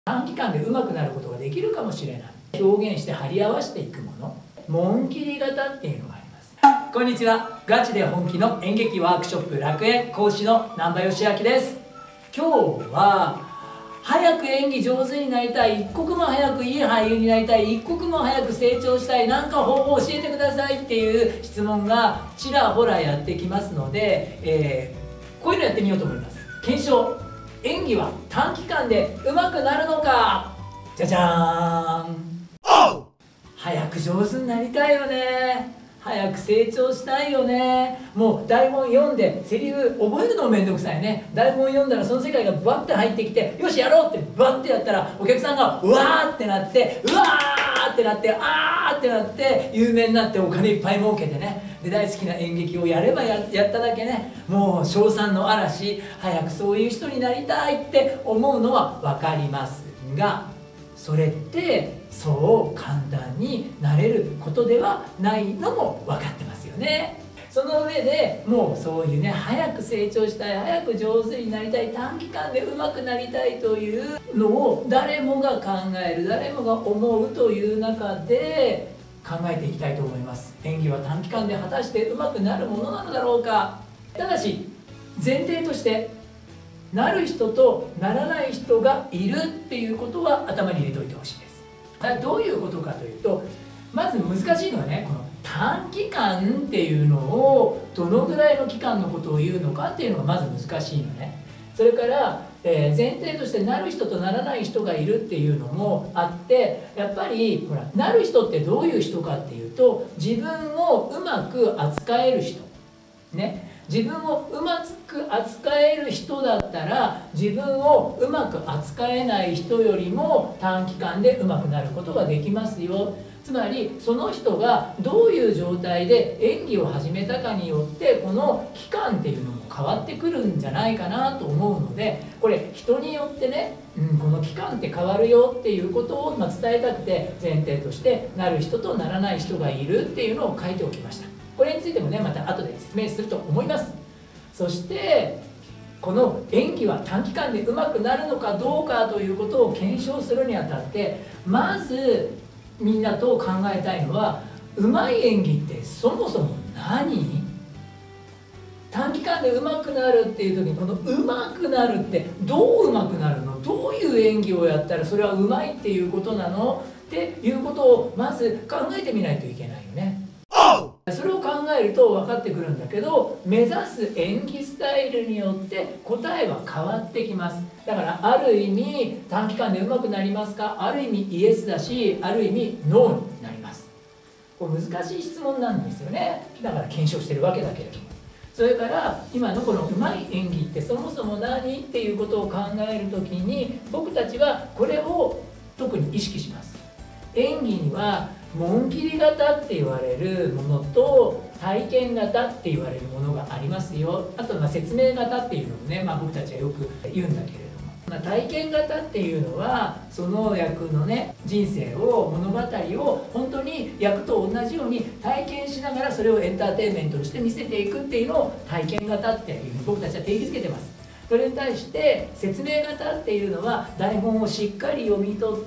短期間で上手くなることができるかもしれない。表現して貼り合わせていくもの、紋切り型っていうのがあります。こんにちは。ガチで本気の演劇ワークショップ楽園講師の難波義明です。今日は早く演技上手になりたい、一刻も早くいい俳優になりたい、一刻も早く成長したい、なんか方法を教えてくださいっていう質問がちらほらやってきますので、こういうのやってみようと思います。検証。演技は短期間で上手くなるのか。じゃじゃーん。早く上手になりたいよね。早く成長したいよね。もう台本読んでセリフ覚えるのもめんどくさいね。台本読んだらその世界がバッて入ってきて、よしやろうってバッてやったらお客さんがうわーってなって、うわーってなって、あーってなって有名になってお金いっぱい儲けてね。で大好きな演劇をやれば やっただけね、もう称賛の嵐。早くそういう人になりたいって思うのは分かりますが、それってそう簡単になれることではないのも分かってますよね。その上でもうそういうね、早く成長したい、早く上手になりたい、短期間で上手くなりたいというのを誰もが考える、誰もが思うという中で考えていきたいと思います。演技は短期間で果たして上手くなるものなのだろうか。ただし前提として、なる人とならない人がいるっていうことは頭に入れておいてほしいです。どういうことかというと、まず難しいのはね、この短期間っていうのをどのぐらいの期間のことを言うのかっていうのがまず難しいのね。それから、前提としてなる人とならない人がいるっていうのもあって、やっぱりほら、なる人ってどういう人かっていうと、自分をうまく扱える人ね。自分をうまく扱える人だったら、自分をうまく扱えない人よりも短期間でうまくなることができますよ。つまりその人がどういう状態で演技を始めたかによって、この期間っていうのも変わってくるんじゃないかなと思うので、これ人によってね、この期間って変わるよっていうことを伝えたくて、前提としてなる人とならない人がいるっていうのを書いておきました。これについてもね、また後で説明すると思います。そしてこの演技は短期間で上手くなるのかどうかということを検証するにあたって、まずみんなと考えたいのは、上手い演技ってそもそも何？短期間で上手くなるっていう時に、この上手くなるってどう上手くなるの？どういう演技をやったらそれは上手いっていうことなの？っていうことをまず考えてみないといけないよね。それを考えると分かってくるんだけど、目指す演技スタイルによって答えは変わってきます。だからある意味短期間で上手くなりますか、ある意味イエスだし、ある意味ノーになります。これ難しい質問なんですよね。だから検証してるわけだけれども、それから今のこの上手い演技ってそもそも何っていうことを考える時に、僕たちはこれを特に意識します。演技には紋切り型って言われるものと体験型って言われるものがありますよ。あと説明型っていうのもね、僕たちはよく言うんだけれども、体験型っていうのはその役のね、人生を、物語を本当に役と同じように体験しながらそれをエンターテインメントとして見せていくっていうのを体験型っていうふうに僕たちは定義づけてます。それに対して説明型っていうのは、台本をしっかり読み取って、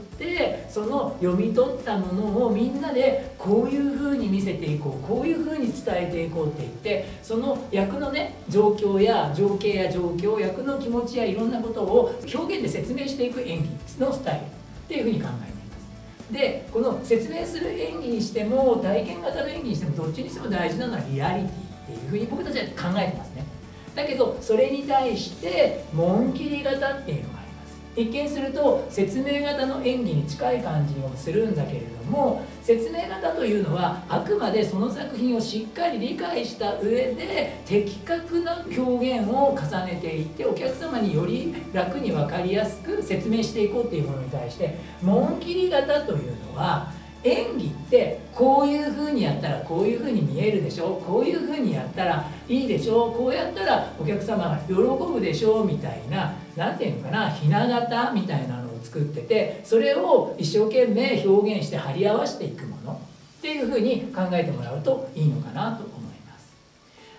その読み取ったものをみんなでこういうふうに見せていこう、こういうふうに伝えていこうって言って、その役のね、状況や情景や状況、役の気持ちやいろんなことを表現で説明していく演技のスタイルっていうふうに考えています。でこの説明する演技にしても体験型の演技にしても、どっちにしても大事なのはリアリティっていうふうに僕たちは考えてますね。だけどそれに対して紋切り型っていうのがあります。一見すると説明型の演技に近い感じもするんだけれども、説明型というのはあくまでその作品をしっかり理解した上で的確な表現を重ねていって、お客様により楽に分かりやすく説明していこうっていうものに対して、紋切り型というのは、演技ってこういう風にやったらこういう風に見えるでしょ、こういう風にやったらいいでしょ、こうやったらお客様が喜ぶでしょみたいな、なんていうのかな、ひな形みたいなのを作ってて、それを一生懸命表現して貼り合わせていくものっていう風に考えてもらうといいのかなと思います。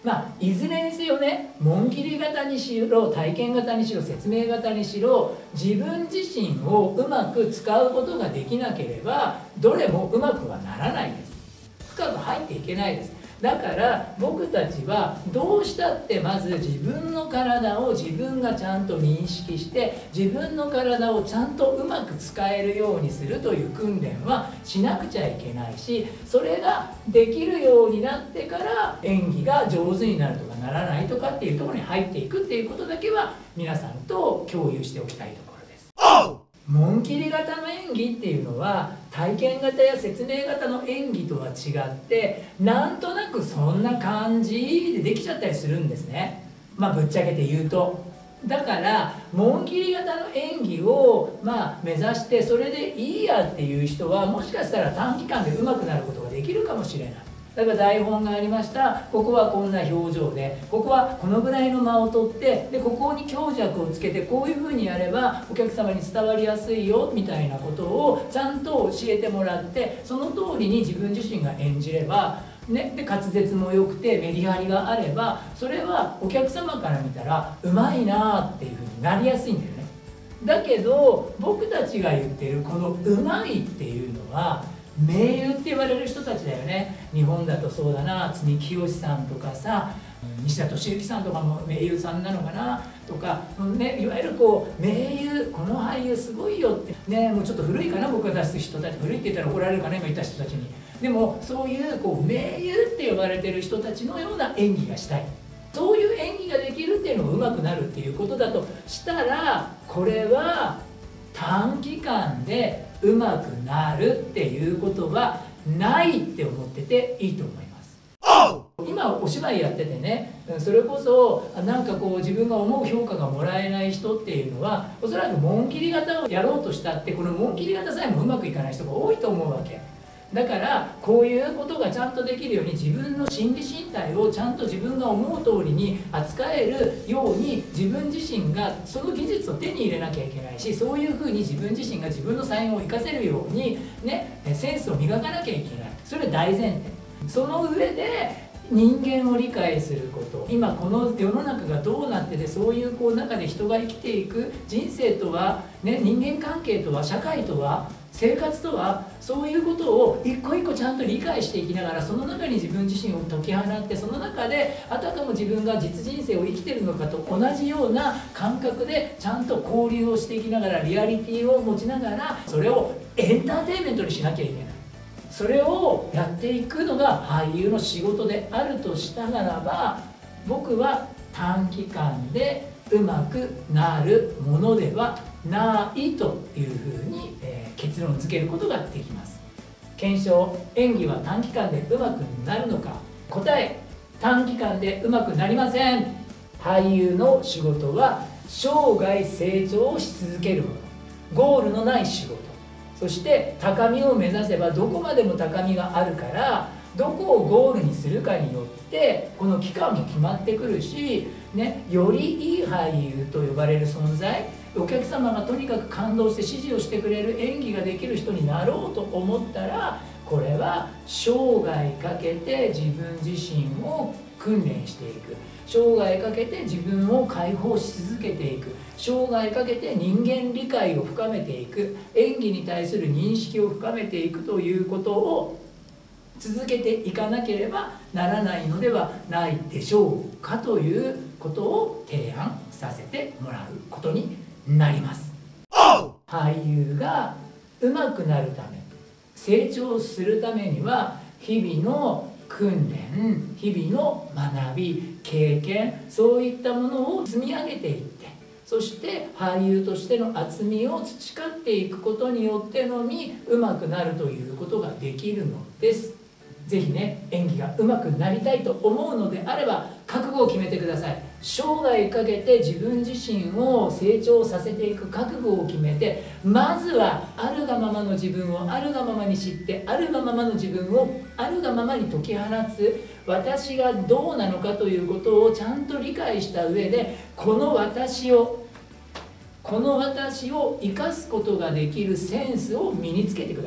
いずれにせよね、紋切り型にしろ体験型にしろ説明型にしろ、自分自身をうまく使うことができなければどれもうまくはならないです。深く入っていけないです。だから僕たちはどうしたってまず自分の体を自分がちゃんと認識して、自分の体をちゃんとうまく使えるようにするという訓練はしなくちゃいけないし、それができるようになってから演技が上手になるとかならないとかっていうところに入っていくっていうことだけは皆さんと共有しておきたいところです。紋切り型の演技っていうのは体験型や説明型の演技とは違って、なんとなくそんな感じでできちゃったりするんですね。ぶっちゃけて言うと。だから紋切り型の演技を目指して、それでいいやっていう人はもしかしたら短期間で上手くなることができるかもしれない。例えば台本がありました、ここはこんな表情で、ここはこのぐらいの間を取って、でここに強弱をつけてこういうふうにやればお客様に伝わりやすいよみたいなことをちゃんと教えてもらって、その通りに自分自身が演じればね、で滑舌も良くてメリハリがあれば、それはお客様から見たらうまいなっていうふうになりやすいんだよね。だけど僕たちが言ってるこのうまいっていうのは名優って言われる人たちだよね。日本だとそうだな、渥美清さんとかさ、西田敏行さんとかも名優さんなのかなとか、ね、いわゆる名優、この俳優すごいよってね、もうちょっと古いかな、僕が出す人たち、古いって言ったら怒られるかな今言った人たちに。でもそういう名優って呼ばれてる人たちのような演技がしたい、そういう演技ができるっていうのが上手くなるっていうことだとしたら、これは短期間で上手くなるっていうことはないって思ってていいと思います。今お芝居やっててね、それこそ自分が思う評価がもらえない人っていうのは、おそらく紋切り型をやろうとしたって、この紋切り型さえもうまくいかない人が多いと思うわけだから、こういうことがちゃんとできるように、自分の心理身体をちゃんと自分が思う通りに扱えるように、自分自身がその技術を手に入れなきゃいけないし、そういうふうに自分自身が自分の才能を生かせるようにね、センスを磨かなきゃいけない。それ大前提。その上で人間を理解すること、今この世の中がどうなってて、そういう中で人が生きていく人生とは、ね、人間関係とは、社会とは、生活とは、そういうことを一個一個ちゃんと理解していきながら、その中に自分自身を解き放って、その中であたかも自分が実人生を生きてるのかと同じような感覚でちゃんと交流をしていきながら、リアリティを持ちながら、それをエンターテインメントにしなきゃいけない。それをやっていくのが俳優の仕事であるとしたならば、僕は短期間でうまくなるものではないというふうに、結論付けることができます。検証、演技は短期間でうまくなるのか。答え、短期間でうまくなりません。俳優の仕事は生涯成長をし続けるもの、ゴールのない仕事、そして高みを目指せばどこまでも高みがあるから、どこをゴールにするかによってこの期間も決まってくるし、ね、よりいい俳優と呼ばれる存在、お客様がとにかく感動して支持をしてくれる演技ができる人になろうと思ったら、これは生涯かけて自分自身を訓練していく、生涯かけて自分を解放し続けていく、生涯かけて人間理解を深めていく、演技に対する認識を深めていくということを続けていかなければならないのではないでしょうかということを提案させてもらうことになります。俳優が上手くなるため、成長するためには日々の訓練、日々の学び、経験、そういったものを積み上げていって、そして俳優としての厚みを培っていくことによってのみ上手くなるということができるのです。ぜひね、演技が上手くなりたいと思うのであれば覚悟を決めてください。生涯かけて自分自身を成長させていく覚悟を決めて、まずはあるがままの自分をあるがままに知って、あるがままの自分をあるがままに解き放つ、私がどうなのかということをちゃんと理解した上で、この私を生かすことができるセンスを身につけてください。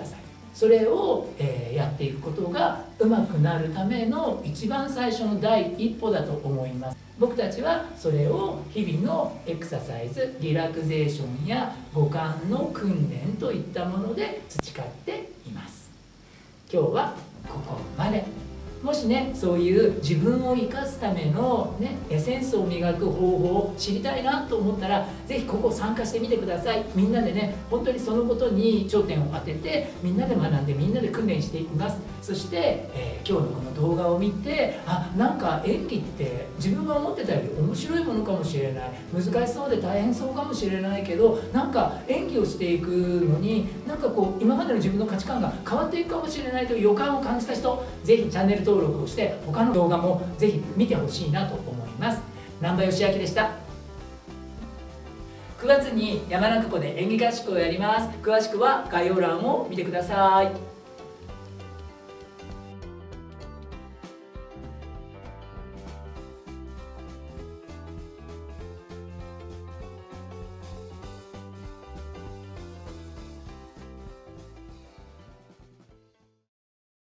それを、やっていくことが上手くなるための一番最初の第一歩だと思います。僕たちはそれを日々のエクササイズ、リラクゼーションや五感の訓練といったもので培っています。今日はここまで。もしね、そういう自分を生かすためのね、エッセンスを磨く方法を知りたいなと思ったら、ぜひここ参加してみてください。みんなでね、本当にそのことに焦点を当てて、みんなで学んで、みんなで訓練していきます。そして、今日のこの動画を見て、なんか演技って自分が思ってたより面白いものかもしれない、難しそうで大変そうかもしれないけど、なんか演技をしていくのに、なんかこう今までの自分の価値観が変わっていくかもしれないという予感を感じた人、ぜひチャンネル登録をして他の動画もぜひ見てほしいなと思います。南波義明でした。9月に山中湖で演技合宿をやります。詳しくは概要欄を見てください。